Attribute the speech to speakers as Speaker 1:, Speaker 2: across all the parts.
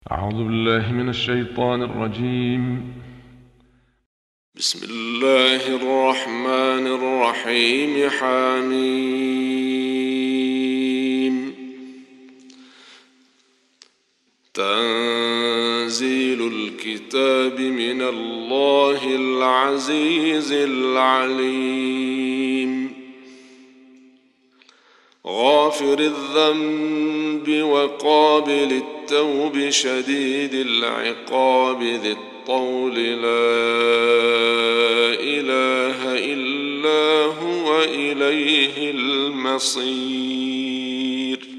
Speaker 1: أعوذ بالله من الشيطان الرجيم.
Speaker 2: بسم الله الرحمن الرحيم. حميم. تنزيل الكتاب من الله العزيز العليم. غافر الذنب وقابل التوب شديد العقاب ذي الطول لا إله إلا هو إليه المصير.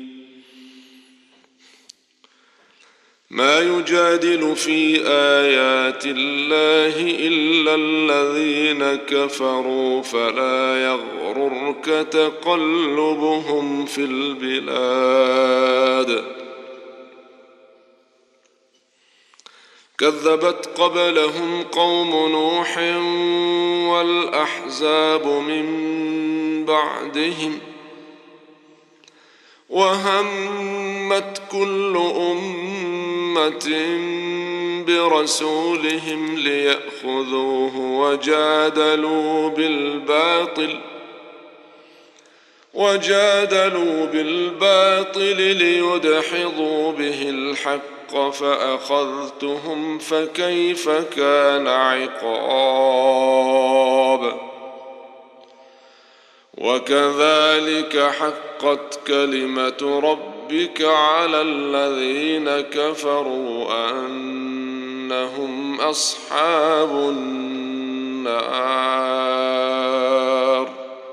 Speaker 2: ما يجادل في آيات الله إلا الذين كفروا فلا يغررك تقلبهم في البلاد. كذبت قبلهم قوم نوح والأحزاب من بعدهم وهمت كل أمة برسولهم ليأخذوه وجادلوا بالباطل ليدحضوا به الحق فأخذتهم فكيف كان عقاب. وكذلك حقت كلمة ربك على الذين كفروا أنهم أصحاب النار.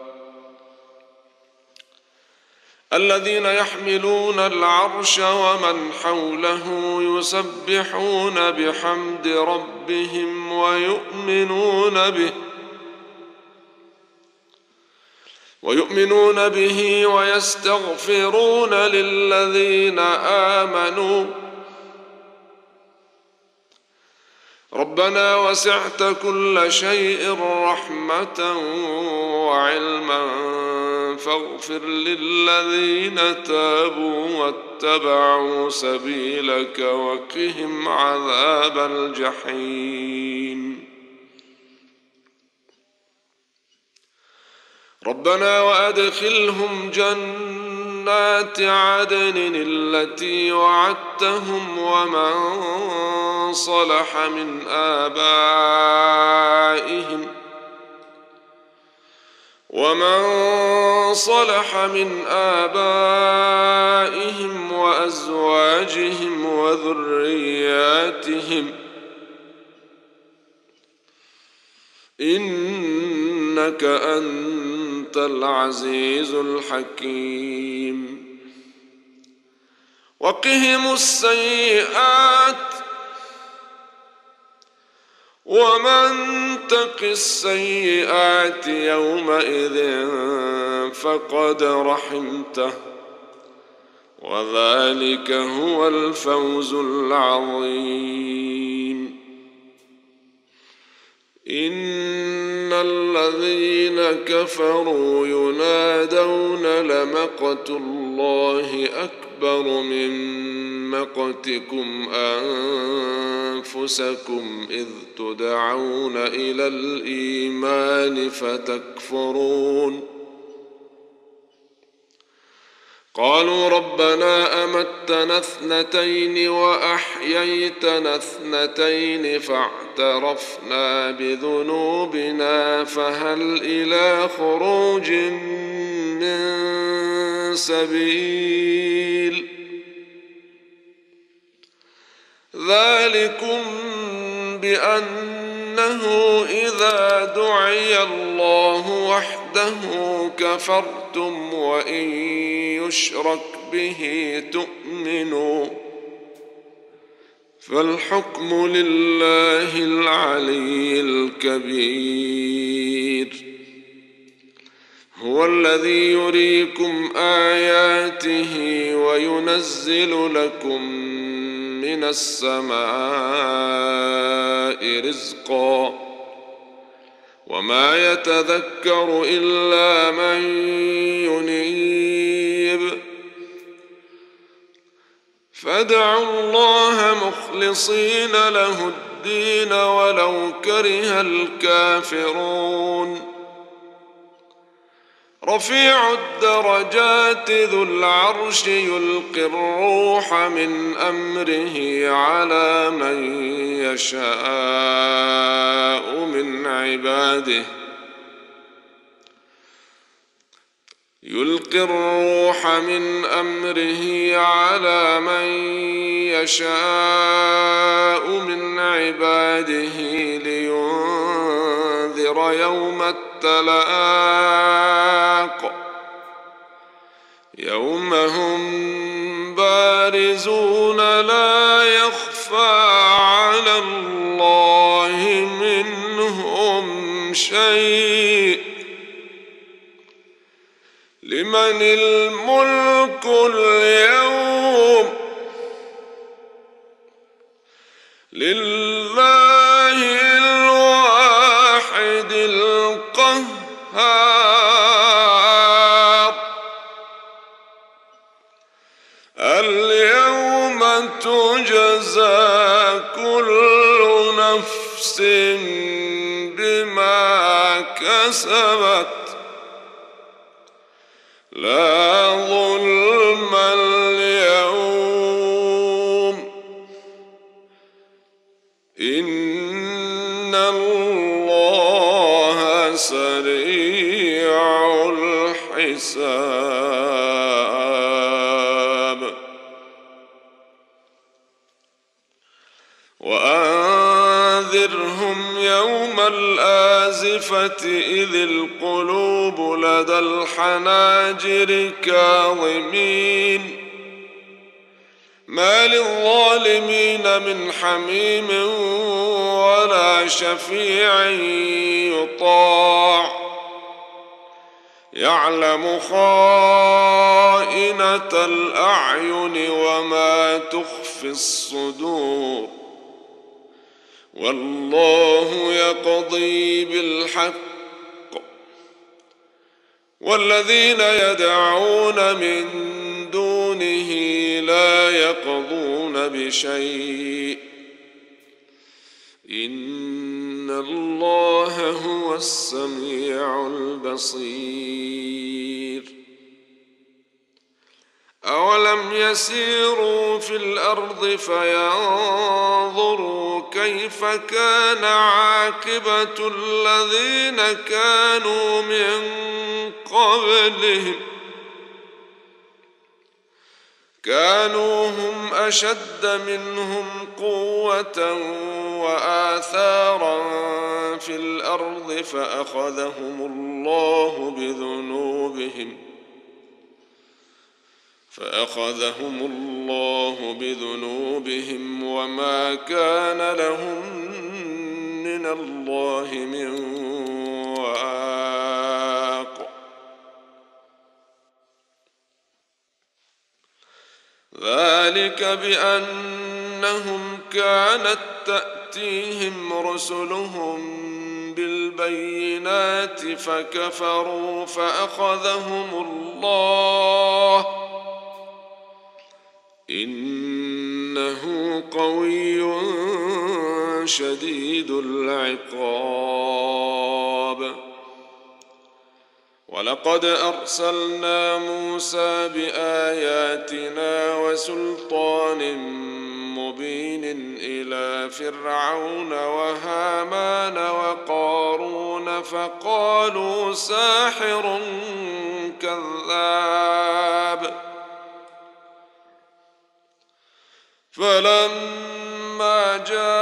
Speaker 2: الذين يحملون العرش ومن حوله يسبحون بحمد ربهم ويؤمنون به ويستغفرون للذين آمنوا ربنا وسعت كل شيء رحمة وعلما فاغفر للذين تابوا واتبعوا سبيلك وقهم عذاب الجحيم. ربنا وأدخلهم جنات عدن التي وعدتهم ومن صلح من آبائهم وأزواجهم وذرياتهم إنك أنت العزيز الحكيم. وقهم السيئات ومن تق السيئات يومئذ فقد رحمته وذلك هو الفوز العظيم. إن الذين كفروا ينادون لمقت الله أكبر من مقتكم أنفسكم إذ تدعون إلى الإيمان فتكفرون. قالوا ربنا أمتنا اثنتين وأحييتنا اثنتين فاعترفنا بذنوبنا فهل إلى خروج من سبيل. ذلكم بأنه إذا دعي الله وحده كفرتم وإن يشرك به تؤمنوا فالحكم لله العلي الكبير. هو الذي يريكم آياته وينزل لكم من السماء رزقا وما يتذكر إلا من ينيب فادعوا الله مخلصين له الدين ولو كره الكافرون رفيع الدرجات ذو العرش يلقي الروح من أمره على من يشاء من عباده يلقي الروح من أمره على من يشاء من عباده لينذر يوم التلاق يوم هم بارزون لا يخفى على الله منهم شيء لمن الملك اليوم لله الواحد القهار اليوم تجزى كل نفس بما كسبت لا ظلم اليوم إن الله سريع الحساب وأنذرهم يوم الآزفة إذ القلوب لدى الحناجر كاظمين ما للظالمين من حميم ولا شفيع يطاع يعلم خائنة الأعين وما تخفي الصدور والله يقضي بالحق والذين يدعون من دونه لا يقضون بشيء إن الله هو السميع البصير أولم يسيروا في الأرض فينظروا كيف كان عاقبة الذين كانوا من قبلهم كانوا هم أشد منهم قوة وآثارا في الأرض فأخذهم الله بذنوبهم وما كان لهم من الله من واق ذلك بأنهم كانت تأتيهم رسلهم بالبينات فكفروا فأخذهم الله إنه قوي شديد العقاب ولقد أرسلنا موسى بآياتنا وسلطان مبين إلى فرعون وهامان وقارون فقالوا ساحر كذاب فلما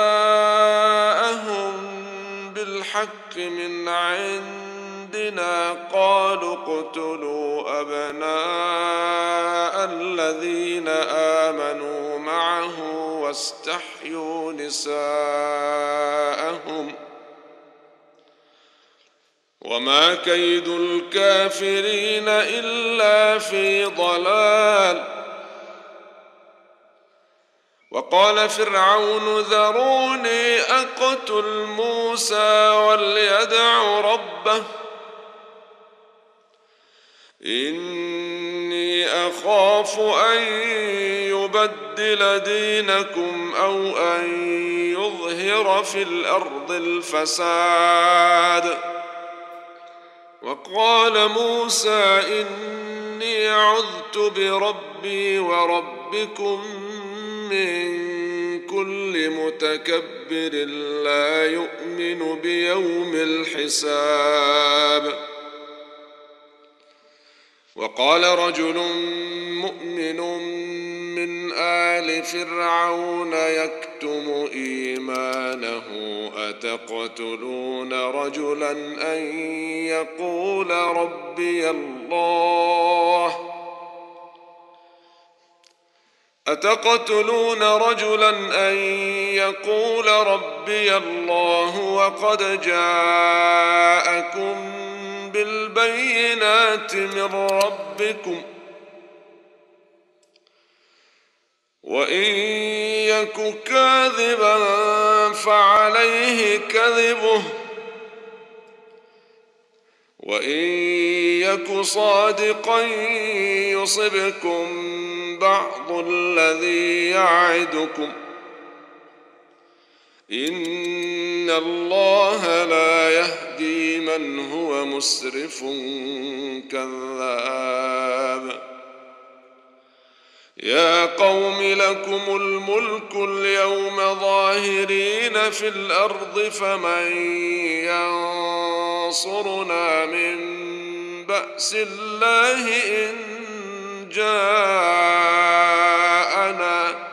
Speaker 2: جاءهم بالحق من عندنا قالوا اقتلوا أبناء الذين آمنوا معه واستحيوا نساءهم وما كيد الكافرين إلا في ضلال وقال فرعون ذروني أقتل موسى وليدع ربه إني أخاف أن يبدل دينكم أو أن يظهر في الأرض الفساد. وقال موسى إني عذت بربي وربكم من كل متكبر لا يؤمن بيوم الحساب. وقال رجل مؤمن من آل فرعون يكتم إيمانه أتقتلون رجلا أن يقول ربي الله وقد جاءكم بالبينات من ربكم وإن يك كاذبا فعليه كذبه وإن يك صادقا يصبكم بعض الذي يعدكم إن الله لا يهدي من هو مسرف كذاب. يا قوم لكم الملك اليوم ظاهرين في الأرض فمن ينصرنا من بأس الله إن جاءنا.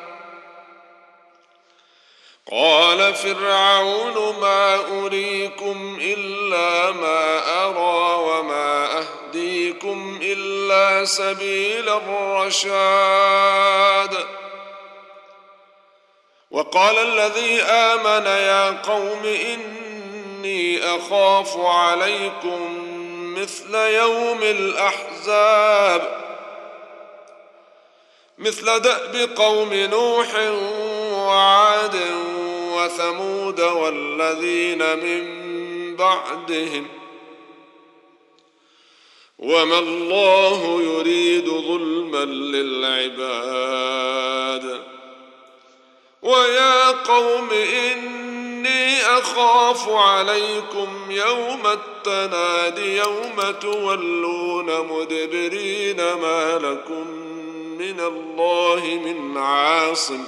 Speaker 2: قال فرعون ما أريكم إلا ما أرى وما أهديكم إلا سبيل الرشاد. وقال الذي آمن يا قوم إني أخاف عليكم مثل يوم الأحزاب مثل دأب قوم نوح وعاد وثمود والذين من بعدهم وما الله يريد ظلما للعباد. ويا قوم إني أخاف عليكم يوم التناد يوم تولون مدبرين ما لكم من الله من عاصم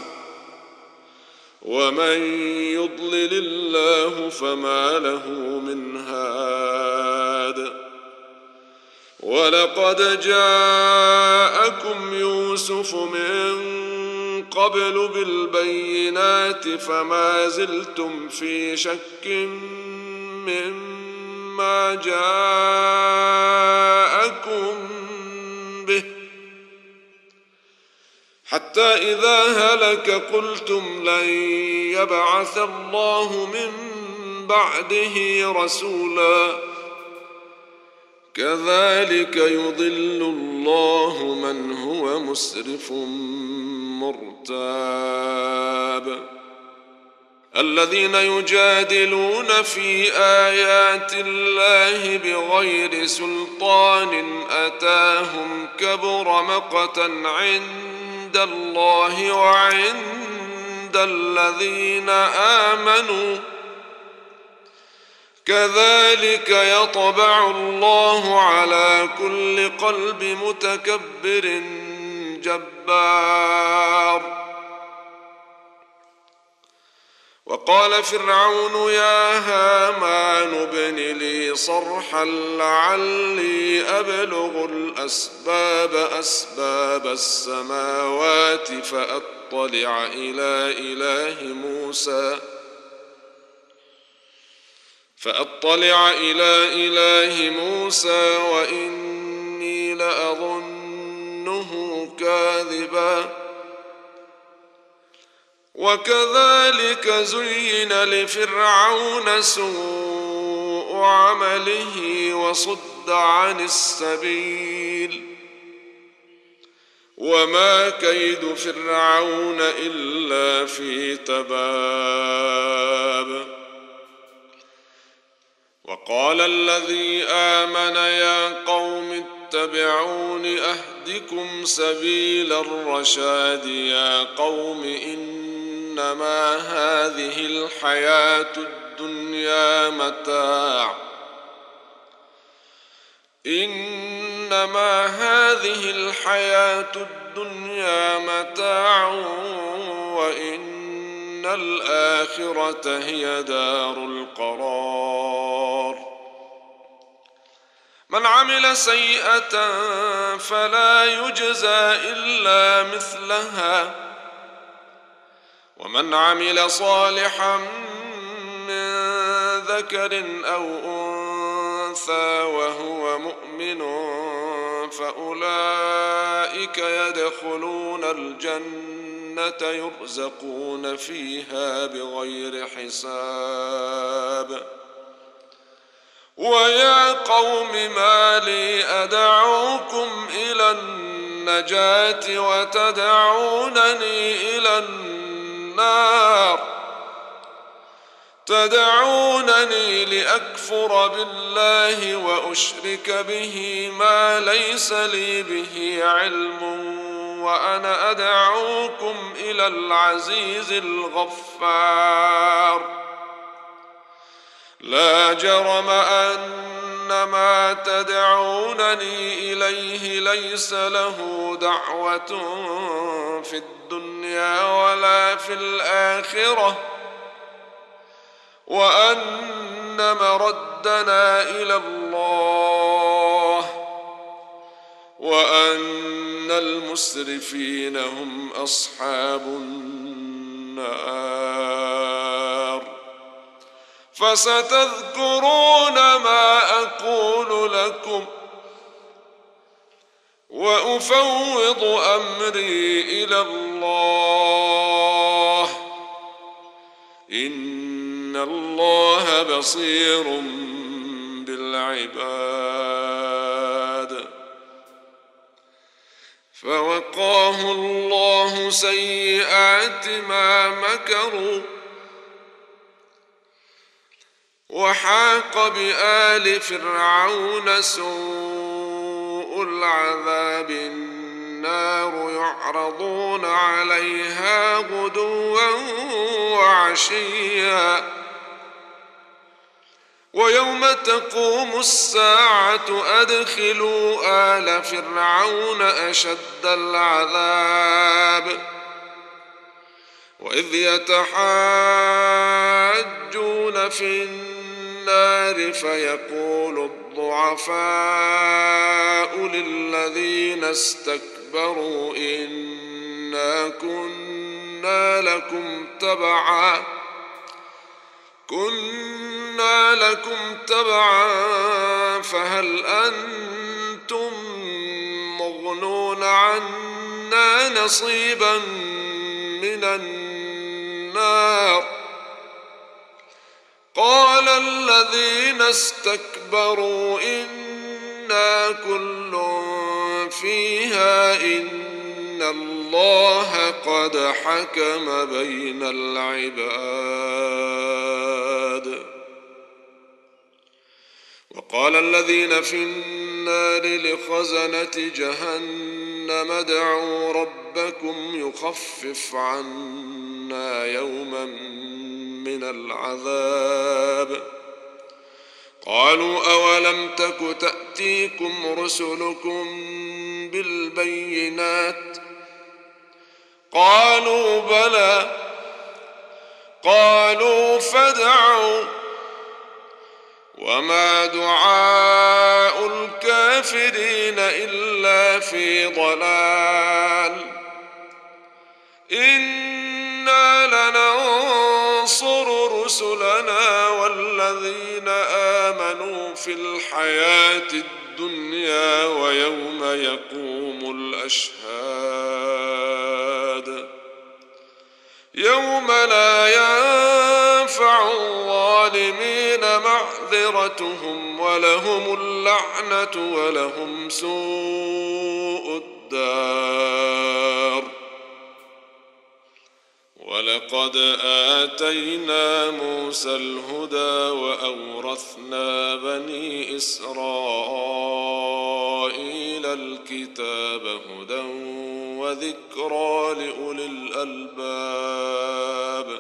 Speaker 2: ومن يضلل الله فما له من هاد. ولقد جاءكم يوسف من قبل بالبينات فما زلتم في شك مما جاءكم به حتى إذا هلك قلتم لن يبعث الله من بعده رسولا كذلك يضل الله من هو مسرف مرتاب. الذين يجادلون في آيات الله بغير سلطان أتاهم كبر مقتا عند الله وعند الذين آمنوا كذلك يطبع الله على كل قلب متكبر جبار. وقال فرعون يا هامان ابن لي صرحا لعلي أبلغ أسباب السماوات فأطلع إلى إله موسى وإني لأظنه كاذبا. وكذلك زين لفرعون سوء عمله وصد عن السبيل وما كيد فرعون إلا في تباب. وقال الذي آمن يا قوم فاتبعون أهدكم سبيل الرشاد. يا قوم إنما هذه الحياة الدنيا متاع وإن الآخرة هي دار القرار. من عمل سيئة فلا يجزى إلا مثلها ومن عمل صالحا من ذكر أو أنثى وهو مؤمن فأولئك يدخلون الجنة يرزقون فيها بغير حساب. ويا قوم ما لي أدعوكم إلى النجاة وتدعونني إلى النار، تدعونني لأكفر بالله وأشرك به ما ليس لي به علم وأنا أدعوكم إلى العزيز الغفار. لا جرم أن ما تدعونني إليه ليس له دعوة في الدنيا ولا في الآخرة وأن مردنا إلى الله وأن المسرفين هم أصحاب النار. فستذكرون ما أقول لكم وأفوض أمري إلى الله إن الله بصير بالعباد. فوقاه الله سيئات ما مكروا وحاق بآل فرعون سوء العذاب. النار يعرضون عليها غدوا وعشيا ويوم تقوم الساعة أدخلوا آل فرعون أشد العذاب. وإذ يتحاجون في النار فيقول الضعفاء للذين استكبروا إنا كنا لكم تبعا فهل أنتم مغنون عنا نصيبا من النار. قال الذين استكبروا إنا كل فيها إن الله قد حكم بين العباد. وقال الذين في النار لخزنة جهنم ادعوا ربكم يخفف عنا يوما من العذاب. قالوا أولم تك تأتيكم رسلكم بالبينات قالوا بلى قالوا فادعوا وما دعاء الكافرين إلا في ضلال. إنا لننصر رسلنا والذين آمنوا في الحياة الدنيا ويوم يقوم الأشهاد. يوم لا ينفع الظالمين معذرتهم ولهم اللعنة ولهم سوء الدار. ولقد آتينا موسى الهدى وأورثنا بني إسرائيل الكتاب هدى وذكرى لأولي الألباب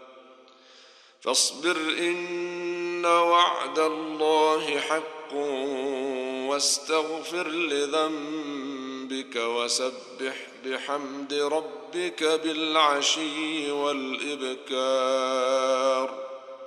Speaker 2: فاصبر إن وعد الله حق واستغفر لذنبك وسبح بحمد ربك بالعشي والإبكار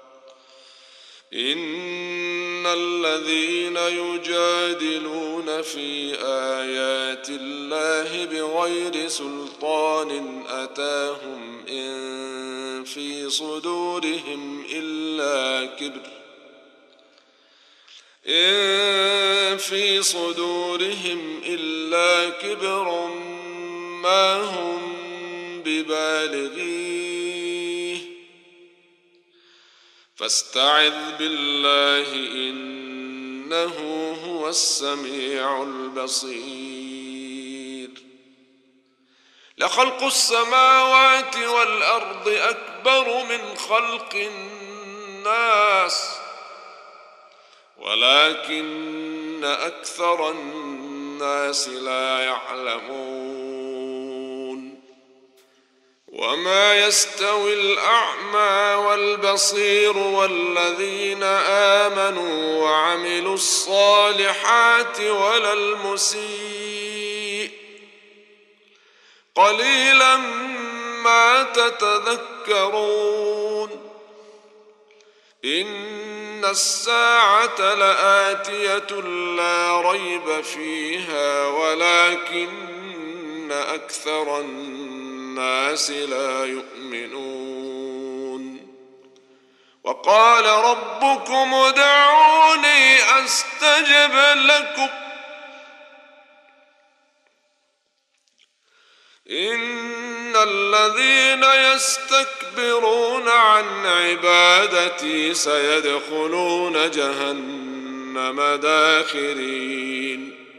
Speaker 2: إن الذين يجادلون في آيات الله بغير سلطان أتاهم إن في صدورهم إلا كبر ما هم ببالغيه فاستعذ بالله إنه هو السميع البصير لخلق السماوات والأرض أكبر من خلق الناس ولكن أكثر الناس لا يعلمون وما يستوي الأعمى والبصير والذين آمنوا وعملوا الصالحات ولا المسيء قليلا ما تتذكرون إن الساعة لآتية لا ريب فيها ولكن أكثر الناس لا يؤمنون وقال ربكم ادعوني أستجب لكم إن الذين يستكبرون عن عبادتي سيدخلون جهنم داخرين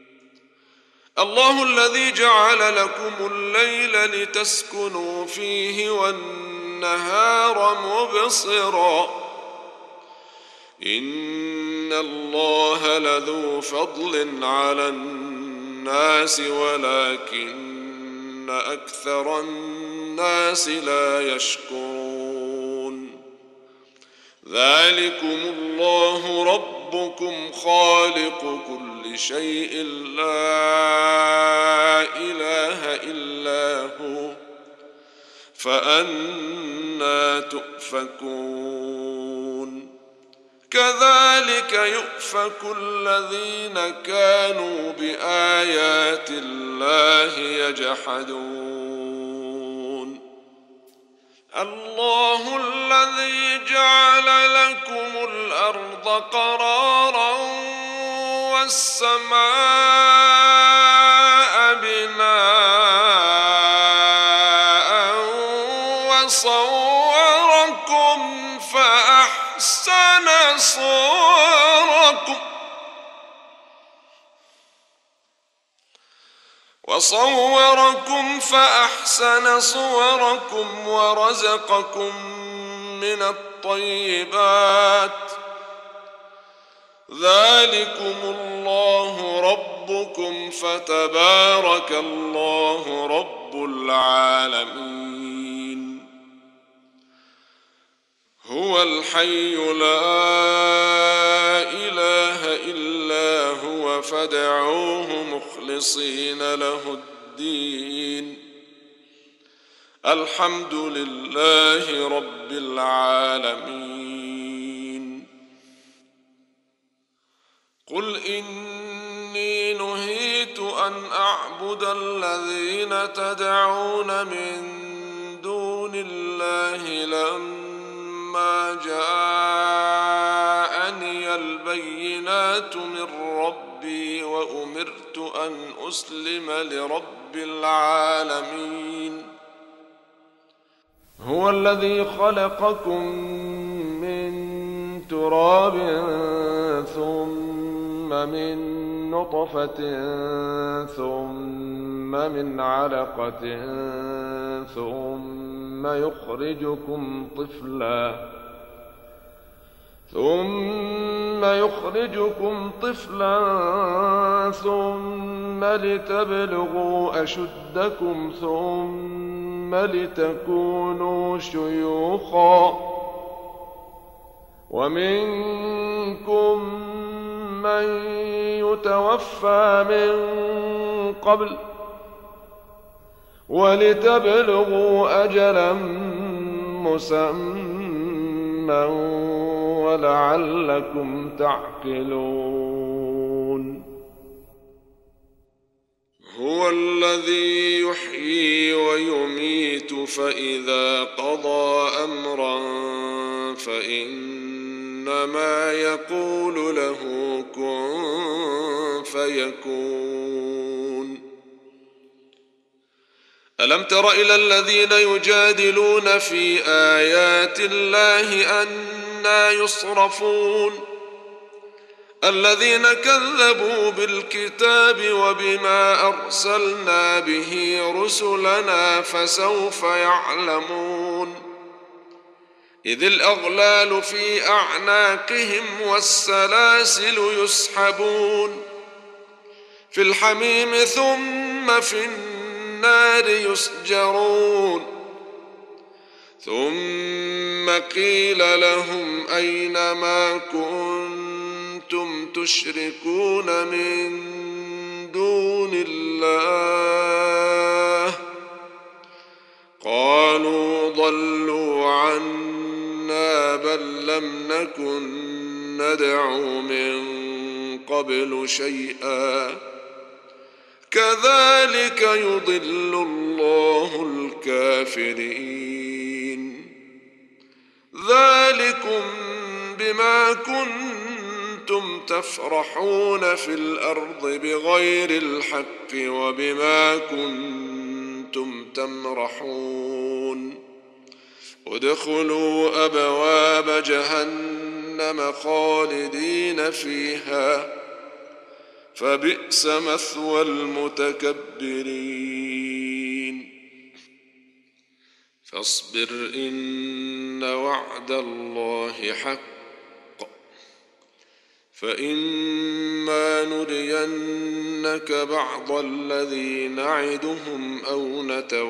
Speaker 2: الله الذي جعل لكم الليل لتسكنوا فيه والنهار مبصرا إن الله لذو فضل على الناس ولكن أكثر الناس لا يشكرون ذلكم الله ربكم خالق كل شيء لا إله إلا هو فأنى تؤفكون كذلك يؤفك الذين كانوا بآيات الله يجحدون الله الذي جعل لكم الأرض قرارا والسماء بناء وصوركم فأحسن صوركم ورزقكم من الطيبات ذلكم الله ربكم فتبارك الله رب العالمين هو الحي لا إله إلا هو فادعوه مخلصين له الدين الحمد لله رب العالمين قل إني نهيت أن أعبد الذين تدعون من دون الله لما جاءني البينات من ربي وأمرت أن أسلم لرب العالمين هو الذي خلقكم من تراب ثم من نطفة ثم من علقة ثم ثم يخرجكم طفلا ثم لتبلغوا أشدكم ثم لتكونوا شيوخا ومنكم من يتوفى من قبل ولتبلغوا أجلا مسمى ولعلكم تعقلون. هو الذي يحيي ويميت فإذا قضى أمرا فإنما يقول له كن فيكون. ألم تر إلى الذين يجادلون في آيات الله أنى يصرفون الذين كذبوا بالكتاب وبما أرسلنا به رسلنا فسوف يعلمون إذ الأغلال في أعناقهم والسلاسل يسحبون في الحميم ثم في النار يسجرون ثم قيل لهم أين ما كنتم تشركون من دون الله قالوا ضلوا عنا بل لم نكن ندعو من قبل شيئا كذلك يضل الله الكافرين. ذلكم بما كنتم تفرحون في الأرض بغير الحق وبما كنتم تمرحون ادخلوا أبواب جهنم خالدين فيها فبئس مثوى المتكبرين. فاصبر إن وعد الله حق فإما نرينك بعض الذي نعدهم أو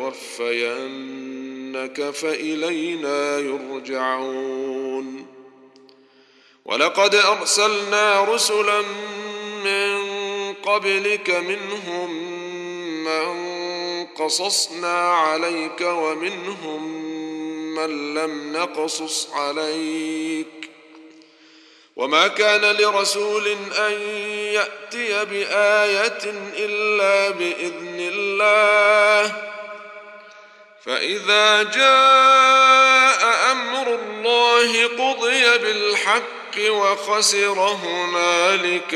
Speaker 2: نتوفينك فإلينا يرجعون. ولقد أرسلنا رسلا من قبلك منهم من قصصنا عليك ومنهم من لم نقصص عليك وما كان لرسول أن يأتي بآية إلا بإذن الله فإذا جاء أمر الله قضي بالحق وخسر هنالك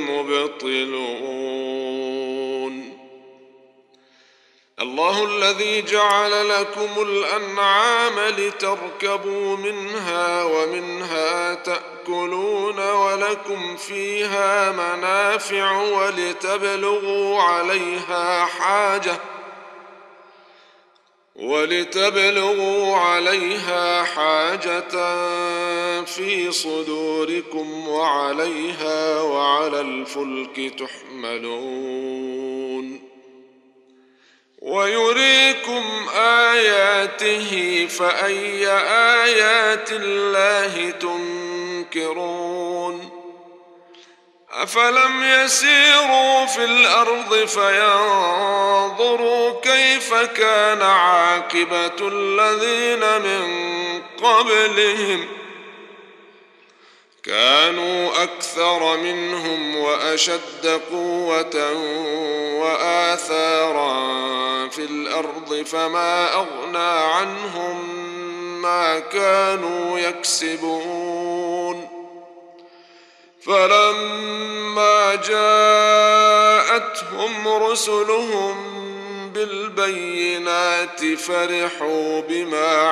Speaker 2: المبطلون. الله الذي جعل لكم الأنعام لتركبوا منها ومنها تأكلون ولكم فيها منافع ولتبلغوا عليها حاجة في صدوركم وعليها وعلى الفلك تحملون ويريكم آياته فأي آيات الله تنكرون. أفلم يسيروا في الأرض فينظروا كيف كان عاقبة الذين من قبلهم كانوا أكثر منهم وأشد قوة وآثارا في الأرض فما أغنى عنهم ما كانوا يكسبون. فلما جاءتهم رسلهم بالبينات فرحوا بما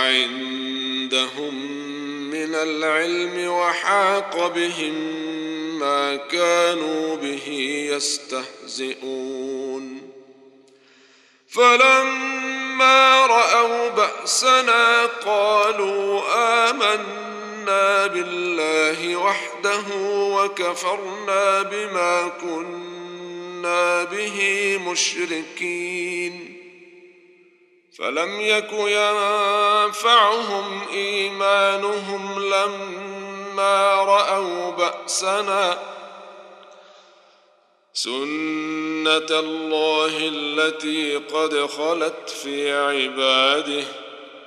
Speaker 2: عندهم من العلم وحاق بهم ما كانوا به يستهزئون فلما رأوا بأسنا قالوا آمنا بالله وحده وكفرنا بما كنا به مشركين فلم يك ينفعهم إيمانهم لما رأوا بأسنا سنة الله التي قد خلت في عباده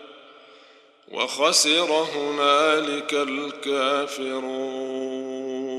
Speaker 2: وخسر هنالك الكافرون